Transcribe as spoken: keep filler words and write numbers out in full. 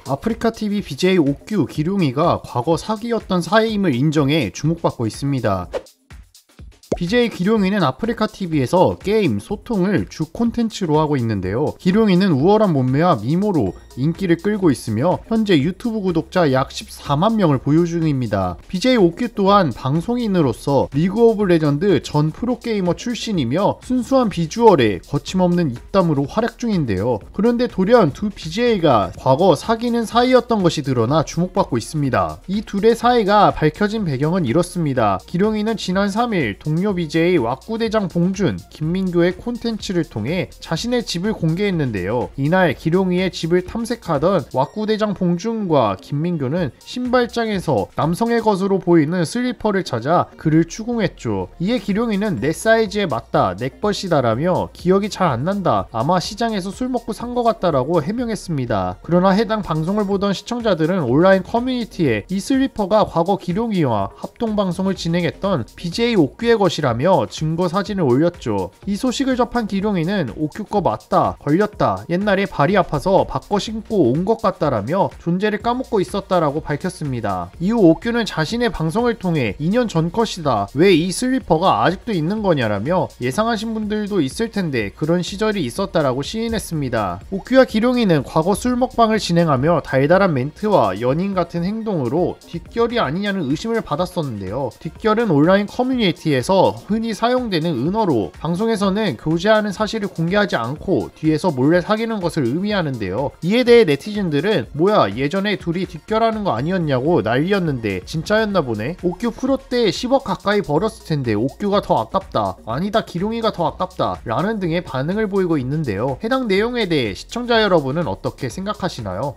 아프리카티비 비제이 옥규 기룡이가 과거 사기였던 사이임을 인정해 주목받고 있습니다. 비제이 기룡이는 아프리카티비에서 게임, 소통을 주 콘텐츠로 하고 있는데요. 기룡이는 우월한 몸매와 미모로 인기를 끌고 있으며 현재 유튜브 구독자 약 십사만 명을 보유 중입니다. 비제이 옥규 또한 방송인으로서 리그 오브 레전드 전 프로게이머 출신이며 순수한 비주얼에 거침없는 입담으로 활약 중인데요. 그런데 돌연 두 비제이가 과거 사귀는 사이였던 것이 드러나 주목받고 있습니다. 이 둘의 사이가 밝혀진 배경은 이렇습니다. 기룡이는 지난 삼 일 동료 비제이 왁구대장 봉준, 김민교의 콘텐츠를 통해 자신의 집을 공개했는데요. 이날 기룡이의 집을 탐색하던 왁구대장 봉준과 김민교는 신발장에서 남성의 것으로 보이는 슬리퍼를 찾아 그를 추궁했죠. 이에 기룡이는 내 사이즈에 맞다, 넥벗이다라며 기억이 잘 안 난다, 아마 시장에서 술 먹고 산 것 같다라고 해명했습니다. 그러나 해당 방송을 보던 시청자들은 온라인 커뮤니티에 이 슬리퍼가 과거 기룡이와 합동방송을 진행했던 비제이 옥규의 것이라며 증거 사진을 올렸죠. 이 소식을 접한 기룡이는 옥규 거 맞다, 걸렸다, 옛날에 발이 아파서 바꿔 신고 온 것 같다라며 존재를 까먹고 있었다라고 밝혔습니다. 이후 옥규는 자신의 방송을 통해 이 년 전 컷이다, 왜 이 슬리퍼가 아직도 있는 거냐라며 예상하신 분들도 있을 텐데 그런 시절이 있었다라고 시인했습니다. 옥규와 기룡이는 과거 술 먹방을 진행하며 달달한 멘트와 연인 같은 행동으로 뒷결이 아니냐는 의심을 받았었는데요. 뒷결은 온라인 커뮤니티에서 흔히 사용되는 은어로 방송에서는 교제하는 사실을 공개하지 않고 뒤에서 몰래 사귀는 것을 의미하는데요. 이에 대해 네티즌들은 뭐야, 예전에 둘이 뒷결하는 거 아니었냐고 난리였는데 진짜였나 보네, 옥규 프로 때 십억 가까이 벌었을 텐데 옥규가 더 아깝다, 아니다 기룡이가 더 아깝다 라는 등의 반응을 보이고 있는데요. 해당 내용에 대해 시청자 여러분은 어떻게 생각하시나요?